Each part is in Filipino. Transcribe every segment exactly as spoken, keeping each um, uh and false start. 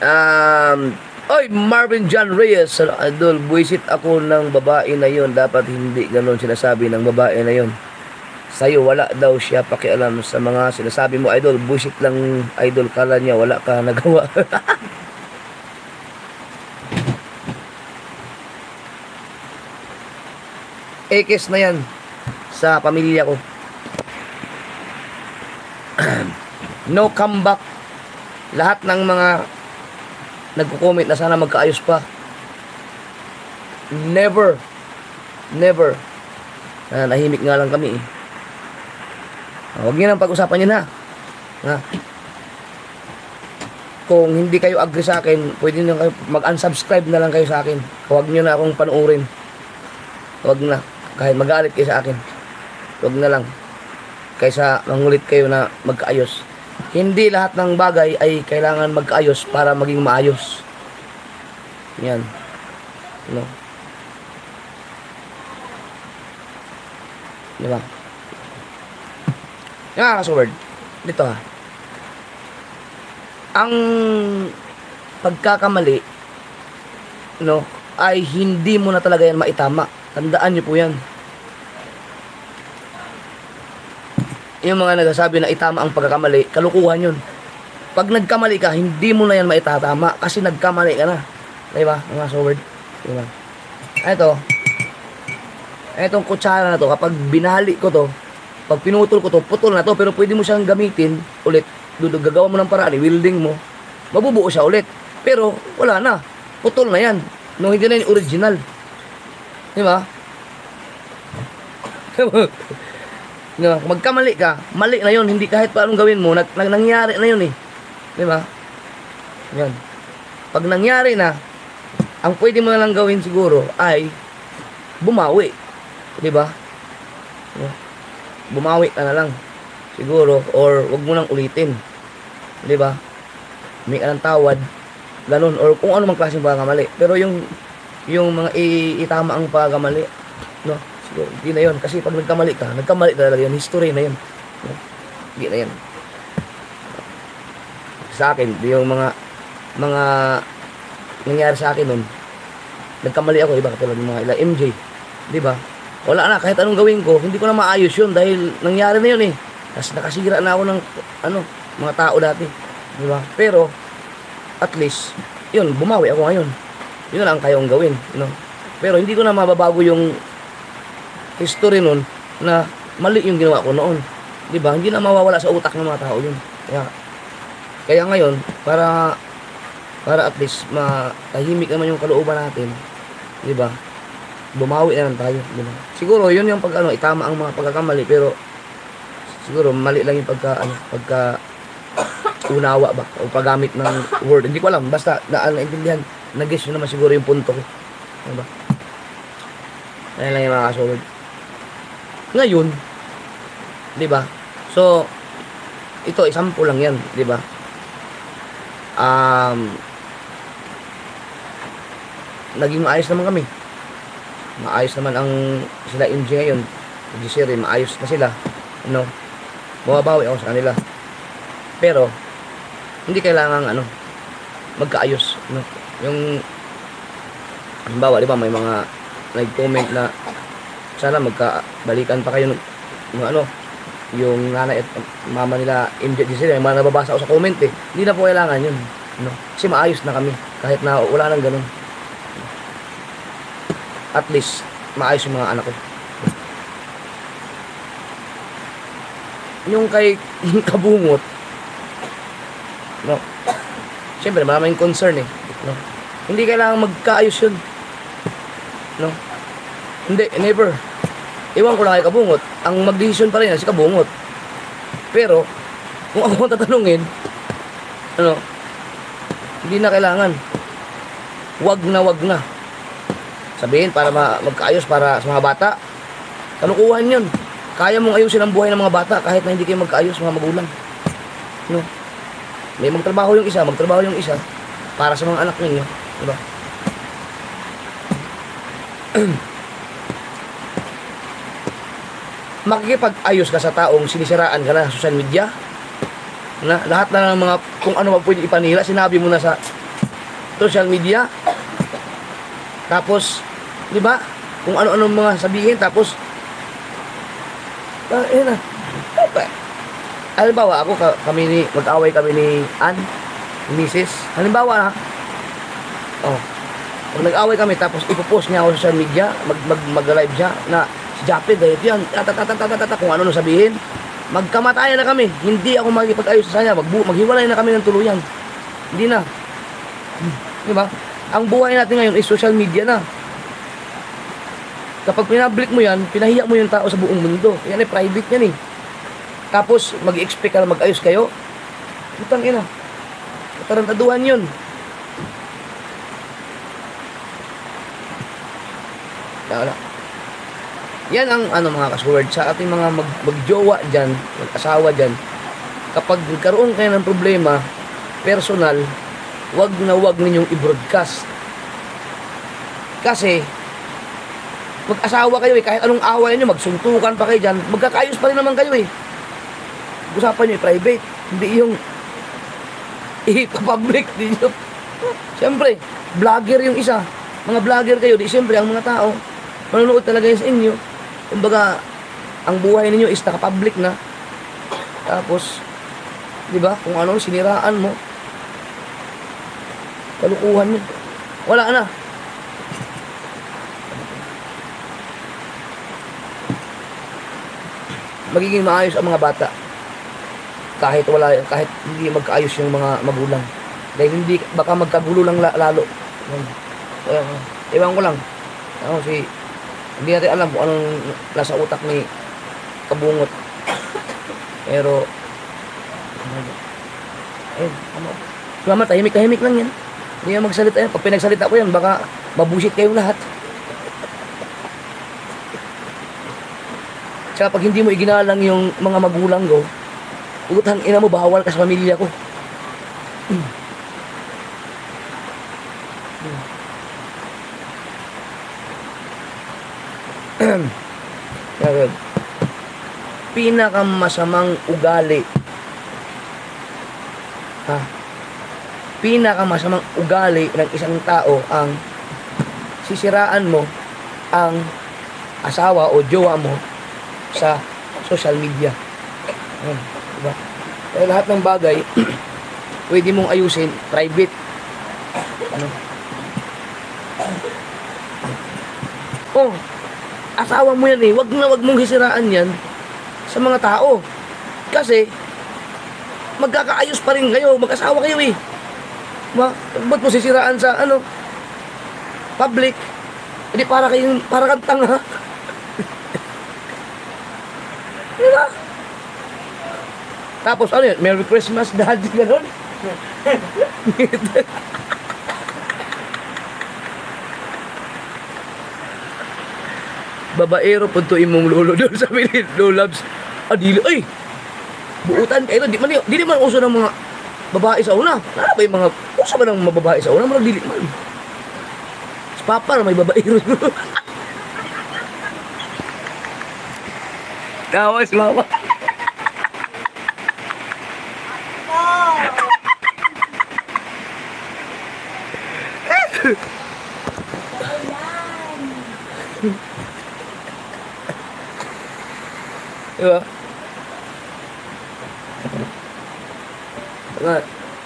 Um, Oy, Marvin John Reyes, idol, buwisit ako ng babae na yon. Dapat hindi ganon sinasabi ng babae na yon. Sa'yo, wala daw siya pakialam sa mga sinasabi mo, idol. Buwisit lang, idol, kala niya, wala ka nagawa. Ekes na yan sa pamilya ko. No comeback. Lahat ng mga nagko-comment na sana magkaayos pa. Never. Never. Ah, nahimik nga lang kami eh. Ah, huwag niyo nang pag-usapan yun ha. Ha? Kung hindi kayo agree sa akin, pwede nyo kayo mag-unsubscribe na lang kayo sa akin. Huwag niyo na akong panuorin. Huwag na. Kahit magalit kayo sa akin. Huwag na lang. Kaysa mangulit kayo na magkaayos. Hindi lahat ng bagay ay kailangan magkaayos para maging maayos. Yan. No. Diba? Nga kasword. Dito ha. Ang pagkakamali, no, ay hindi mo na talaga yan maitama. Tandaan niyo po yan. Yung mga nagsasabi na itama ang pagkakamali, kalukuhan yun. Pag nagkamali ka, hindi mo na yan maitatama kasi nagkamali ka na. Diba? Mga sword. Diba? Ito. Itong kutsara na to, kapag binali ko to, pag pinutol ko to, putol na to, pero pwede mo siyang gamitin ulit. Dudug, gagawa mo ng paraan, wielding mo, mabubuo siya ulit. Pero, wala na. Putol na yan. No, hindi na yung original. Diba? No, magkamali ka, mali na yun, hindi kahit paanong gawin mo, nag, nag, nangyari na yun eh. Di ba? Yan. Pag nangyari na, ang pwede mo na lang gawin siguro ay bumawi. Di ba? Bumawi ka na lang siguro, or wag mo nang ulitin. Di ba? May ka ng tawad, ganun, or kung ano mang klaseng pagkamali. Pero yung yung mga itama ang pagkamali, no? Siguro, hindi na yun. Kasi pag nagkamali ka, nagkamali talaga yun. History na yun. Hindi na yun. Sa akin, yung mga mga nangyari sa akin nun, nagkamali ako, iba katulad ng mga ila M J. Diba? Wala na, kahit anong gawin ko, hindi ko na maayos yun dahil nangyari na yun eh. Tapos nakasira na ako ng ano, mga tao dati. Diba? Pero, at least, yun, bumawi ako ngayon. Yun na lang kayong gawin. You know? Pero hindi ko na mababago yung history nun na mali yung ginawa ko noon. Di ba? Hindi na mawawala sa utak ng mga tao yun. Kaya, kaya ngayon, para para at least matahimik naman yung kalooban natin, di ba? Bumawi na lang tayo. Di ba? Siguro, yun yung pag, ano, itama ang mga pagkakamali, pero siguro, mali lang yung pagka, ano, pagka unawa ba? O paggamit ng word. Hindi ko alam. Basta, na, naintindihan. Nag-guess nyo naman siguro yung punto ko. Di ba? Ayan lang yung mga kasulod. Ngayon, 'di ba? So, ito example lang 'yan, 'di ba? Um Naging maayos naman kami. Maayos naman ang sila M J ngayon. G C rin, maayos na sila. Ano? Bumabawi ako sa kanila. Pero hindi kailangan ano magkaayos, no? Yung halimbawa, 'di ba, may mga nag-comment na sana magkabalikan pa kayo ng, ng ano, yung nanay at mama nila M J sila, yung mga nababasa ako sa comment eh. Hindi na po kailangan yun, no? Kasi maayos na kami kahit na wala nang ganun. At least maayos yung mga anak ko. Yung kay yung kabungot, no? Siyempre maraming concern eh, no? Hindi kailangan magkaayos yun, no? Hindi, never. Iwan ko lang kay kabungot. Ang magdesisyon pa rin yan si kabungot. Pero, kung ako tatanungin, ano, hindi na kailangan. Wag na wag na. Sabihin, para ma magkaayos para sa mga bata. Kalukuhan yun. Kaya mong ayusin ang buhay ng mga bata kahit na hindi kayo magkaayos, mga magulang. No? May magtrabaho yung isa, magtrabaho yung isa para sa mga anak ninyo. Diba? Makikipag-ayos ka sa taong sinisiraan ka na sa social media, na lahat na ng mga kung ano pa pwede ipanira, sinabi mo na sa social media. Tapos, di ba? Kung ano-ano mga sabihin, tapos, ah, eh na. Halimbawa, ako, kami ni, mag-away kami ni Ann, ni Missus Halimbawa, ha? Oh, pag nag-away kami, tapos ipopost niya ako sa social media, mag, mag, mag-live siya, na si Japet, dahil yan, tatatatatata, kung ano-ano sabihin, magkamatayan na kami. Hindi ako magipag-ayos sa kanya, mag maghiwalay na kami ng tuluyan. Hindi na. Di ba? Ang buhay natin ngayon is social media na. Kapag pinablik mo yan, pinahiya mo yung tao sa buong mundo. Yan ay private yan eh. Tapos, mag-expect ka na mag-ayos kayo. Putang ina. Katarantaduhan yun. Wala. Yan ang ano mga kasword sa ating mga mag magjowa dyan, mag-asawa dyan. Kapag nagkaroon kayo ng problema, personal, wag na wag ninyong i-broadcast. Kasi, mag-asawa kayo eh, kahit anong away nyo, magsuntukan pa kayo dyan, magkakaayos pa rin naman kayo eh. Usapan nyo i-private, hindi yung i-public ninyo. Siyempre, vlogger yung isa. Mga vlogger kayo, di siyempre ang mga tao, manonood talaga yun sa inyo. Kumbaga, ang buhay ninyo is naka-public na. Tapos, di ba, kung ano, siniraan mo, kalukuhan mo. Wala na. Magiging maayos ang mga bata. Kahit wala, kahit hindi magkaayos yung mga magulang. Dahil hindi, baka magkagulo lang lalo. Uh, ewan ko lang. Ano, si, hindi natin alam kung anong nasa utak ni Kabungot. Pero, ayun, ano, si Mama, tahimik-tahimik lang yan. Hindi yan magsalita yan. Pag pinagsalita ko yan, baka mabusit kayong lahat. Tsaka pag hindi mo iginalang yung mga magulang ko, utang ina mo, bawal ka sa pamilya ko. Hmm. Hmm. Pinakamasamang ugali, ha? Pinakamasamang ugali ng isang tao ang sisiraan mo ang asawa o jowa mo sa social media. Ayan, diba? Kaya lahat ng bagay pwede mong ayusin private. Ano? Oh, asawa mo yan eh. Wag na wag mong hisiraan yan sa mga tao. Kasi magkakaayos pa rin kayo, mag-asawa kayo eh. Ba, ba't mo sisiraan sa ano? Public. Hindi para kayong para kang tanga. Diba? Tapos ano yun? Merry Christmas, Daddy, gano'n? Babaero, puntuin mong lolo doon sa minute, lolabs. Ah, dili, ay! Buutan kayo, di man, di man uso ng mga babae sa una. Ano ba yung mga, uso ba ng mga babae sa una? Marag dili man. Si Papa na may babaero. Tawa si Mama. Diba? Nga.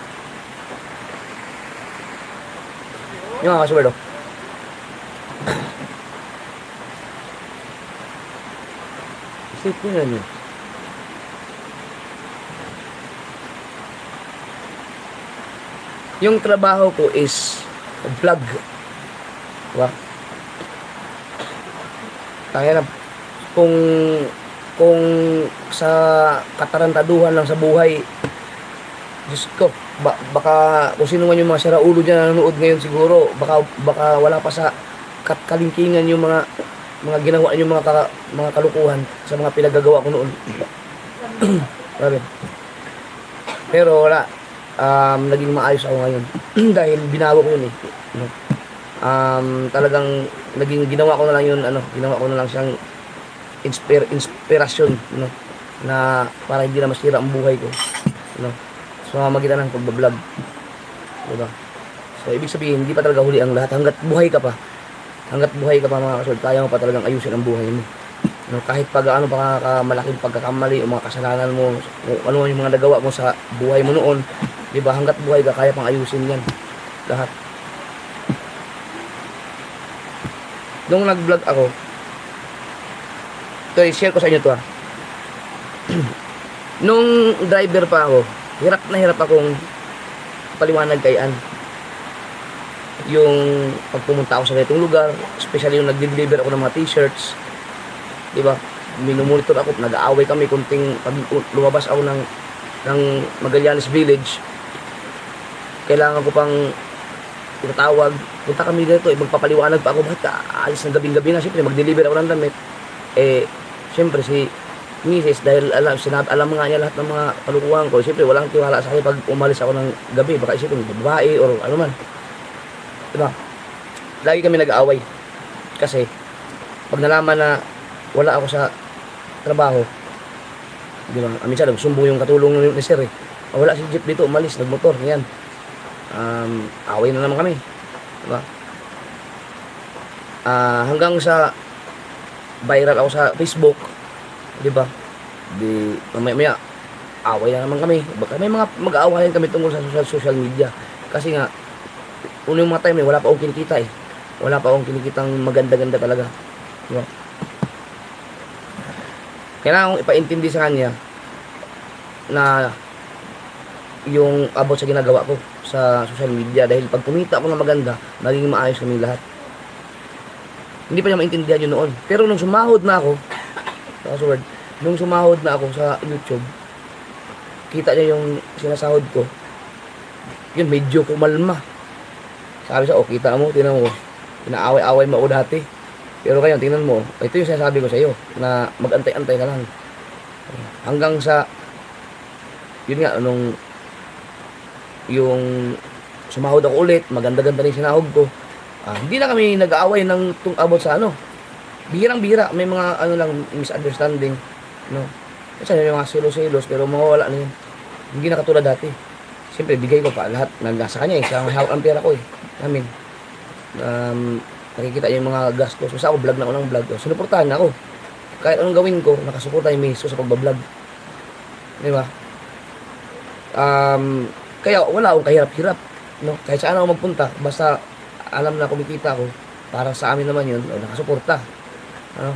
Yung mga kasuwero. Isipin na niyo. Yung trabaho ko is vlog. Diba? Kaya na kung kung sa katarantaduhan lang sa buhay, Diyos ko, ba, baka kung sino man yung mga saraulo dyan na nanonood ngayon siguro, baka, baka wala pa sa kalingkingan yung mga mga ginawa niyo mga ka, mga kalukuhan sa mga pinagagawa ko noon. Grabe. Pero wala, um, naging maayos ako ngayon dahil binago ko yun eh. Um, talagang naging ginawa ko na lang yun, ano, ginawa ko na lang siyang inspir inspirasyon, no, na para hindi na masira ang buhay ko, no, sa so, magitan ng pagbablog, diba? So So, ibig sabihin, hindi pa talaga huli ang lahat. Hanggat buhay ka pa, hanggat buhay ka pa mga kasod, kaya mo pa talagang ayusin ang buhay mo. No, kahit pag ano pa ka, malaking pagkakamali o mga kasalanan mo, kung ano yung mga nagawa mo sa buhay mo noon, di ba, hanggat buhay ka, kaya pang ayusin yan. Lahat. Nung nag-vlog ako, ito, i-share ko sa inyo to ha. Nung driver pa ako, hirap na hirap akong paliwanag kay Ann. Yung pagpumunta ako sa ganitong lugar, especially yung nag-deliver ako ng mga t-shirts, di ba? Minumonitor ako, nag-aaway kami kunting pag lumabas ako ng ng Magallanes Village. Kailangan ko pang itatawag, punta kami dito, eh, magpapaliwanag pa ako, bakit ka aalis ng gabing-gabi na, siyempre mag-deliver ako ng damit. Eh, siyempre si Missus dahil alam, sinab, alam nga niya lahat ng mga kalukuhan ko, siyempre walang tiwala sa akin pag umalis ako ng gabi, baka isipin babae or ano man. Diba? Lagi kami nag-aaway. Kasi, pag nalaman na wala ako sa trabaho, di ba, minsan nagsumbong yung katulong ni Sir eh. Oh, wala si Jeep dito, umalis, nagmotor, yan. Um, away na naman kami. Di ba? Uh, hanggang sa viral ako sa Facebook, di ba? Di, mamaya-maya, away na naman kami. Baka may mga mag-aawayan kami tungkol sa social, social media. Kasi nga, unang mga time eh, wala pa akong kinikita eh. Wala pa akong kinikitang maganda-ganda talaga. Diba? Kailangan kong ipaintindi sa kanya na yung about sa ginagawa ko sa social media. Dahil pag kumita ako ng maganda, magiging maayos kami lahat. Hindi pa niya maintindihan yun noon. Pero nung sumahod na ako, password, nung sumahod na ako sa YouTube, kita niya yung sinasahod ko, yun, medyo kumalma. Sabi siya, oh, kita mo, tingnan mo, pinaaway-away mo ako dati. Pero kayo, tingnan mo, ito yung sinasabi ko sa iyo, na mag-antay-antay ka lang. Hanggang sa, yun nga, nung, yung sumahod ako ulit, maganda-ganda rin sinahod ko, ah, hindi na kami nag-aaway ng tung about sa ano. Bihirang-bihira, may mga ano lang, misunderstanding, no? Kasi may mga silos-silos, pero mawawala na yun. Hindi na katulad dati. Siyempre, bigay ko pa lahat, nasa kanya eh, sa hawak ang pera ko eh. Namin. Um, nakikita niya yung mga gastos. Basta ako vlog na ako ng vlog. Sinuportahan na ako. Kahit anong gawin ko, nakasuporta yung miso sa pagbablog. Di ba? Um, kaya wala akong kahirap-hirap. No? Kahit saan ako magpunta, basta alam na kumikita ko, para sa amin naman yun, o, nakasuporta. Ano?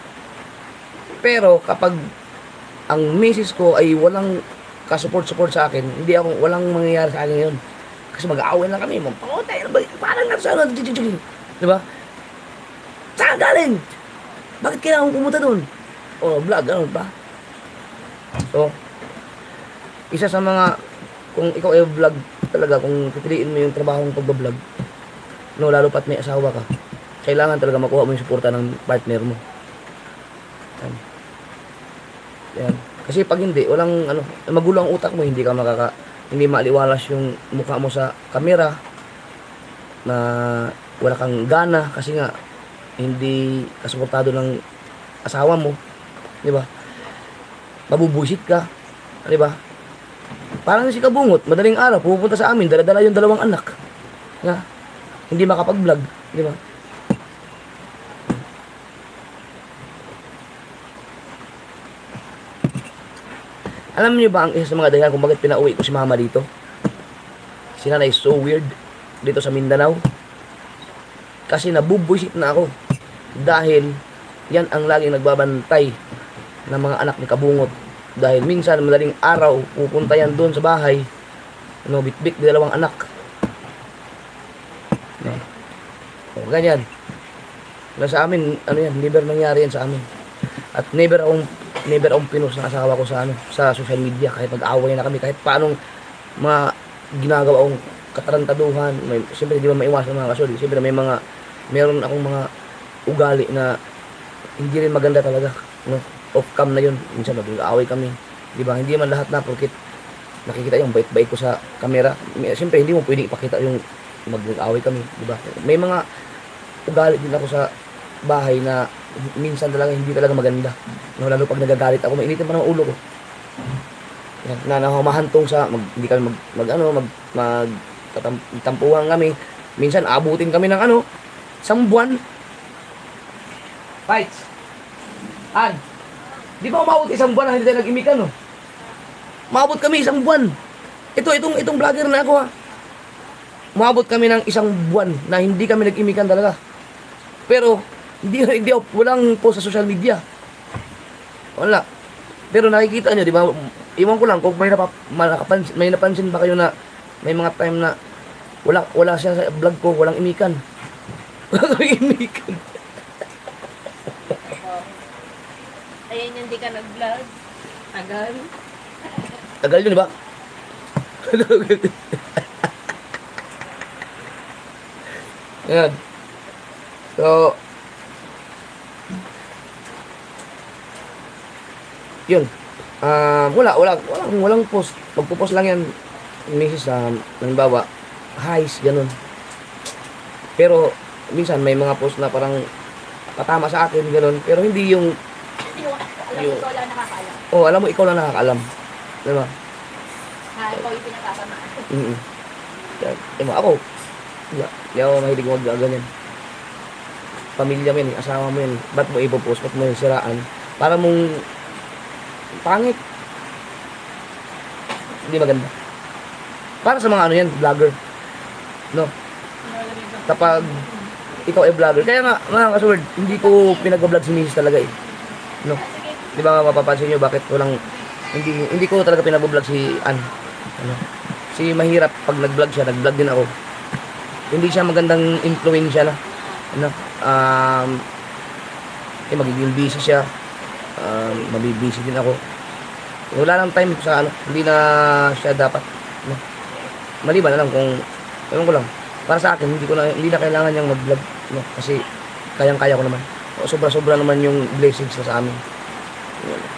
Pero kapag ang misis ko ay walang ka-support-support sa akin, hindi ako, walang mangyayari sa akin yun. Kasi mag-aaway lang kami, mampangotay, parang nga sa ano, diba? Saan galing? Bakit kailangan pumunta doon? O, vlog, ano ba? So, isa sa mga, kung ikaw ay vlog talaga, kung pipiliin mo yung trabahong pagbablog, no, lalo pat may asawa ka, kailangan talaga makuha mo yung suporta ng partner mo. Yan. Yan. Kasi pag hindi, walang, ano, magulo ang utak mo, hindi ka makaka, hindi maaliwalas yung mukha mo sa kamera na wala kang gana kasi nga hindi kasuportado ng asawa mo, di ba? Mabubusit ka, di ba? Parang si Kabungot, madaling araw pupunta sa amin, dala-dala yung dalawang anak na hindi makapag-vlog, di ba? Alam niyo ba ang isa sa mga dahilan kung bakit pinauwi ko si mama dito? Si nanay is so weird dito sa Mindanao. Kasi nabubuisit na ako. Dahil yan ang laging nagbabantay ng mga anak ni Kabungot. Dahil minsan madaling araw pupunta yan doon sa bahay. No, bit-bit dalawang anak. No. O, ganyan. Wala sa amin, ano yan, never nangyari yan sa amin. At never akong never akong pinost ng asawa ko sa ano, sa social media, kahit mag-away na kami, kahit paanong mga ginagawa akong katarantaduhan. May, siyempre di ba maiwasan mga kasol, siyempre may mga meron akong mga ugali na hindi rin maganda talaga, no? Off cam na yun, minsan mag-away kami, di ba? Hindi man lahat na porkit nakikita yung bait-bait ko sa camera. Siyempre hindi mo pwedeng ipakita yung mag-away kami, di ba? May mga ugali din ako sa bahay na minsan talaga hindi talaga maganda, no? Lalo pag nagagalit ako, mainitin pa ng ulo ko. Yan, na nahamahantong sa mag, hindi kami mag, mag ano mag, mag tatam- tampuhan kami. Minsan, abutin kami ng ano, isang buwan. Fights. An, di ba umabot isang buwan na hindi tayo nag-imikan, no? Umabot kami isang buwan. Ito, itong, itong vlogger na ako, ha. Umabot kami ng isang buwan na hindi kami nag-imikan talaga. Pero, hindi, hindi, walang post sa social media. Wala. Pero nakikita nyo, di ba? Iwan ko lang kung may, napap, napansin, may napansin ba kayo na may mga time na wala, wala siya sa vlog ko, walang imikan. Walang imikan. Ayan yung di ka nag-vlog. Tagal. Tagal yun, di ba? Ayan. So, yun. Ah, wala, wala, walang, walang post. Magpo-post lang yan, misis sa, halimbawa, highs, ganun. Pero, minsan may mga post na parang patama sa akin, ganun. Pero hindi yung, Yung, alam Yung- mo, ikaw lang nakakaalam. oh, alam mo, ikaw lang nakakaalam. Diba? Ha, ikaw yung pinatatamaan. Mm-mm. Yan. Diba, ako, hindi hindi ako mahilig mag ganyan. Pamilya mo yan, eh, asawa mo yan. Ba't mo ipopost? Ba't mo yung siraan? Para mong pangit. Hindi maganda. Para sa mga ano yan, vlogger. No? Kapag ikaw ay vlogger. Kaya nga, mga kasword, hindi ko pinag-vlog si misis talaga eh. No? Di ba mapapansin nyo bakit walang, hindi hindi ko talaga pinag-vlog si Ann. Ano? Si mahirap pag nag-vlog siya, nag-vlog din ako. Hindi siya magandang influensya na. Ano? Um, eh, magiging busy siya. Um, mabibisi din ako. Wala nang time sa ano, hindi na siya dapat. No? Maliban na lang kung, ewan ko lang, para sa akin, hindi ko na, hindi na kailangan niyang mag-vlog. No? Kasi, kayang-kaya ko naman. Sobra-sobra naman yung blessings na sa amin. Yun.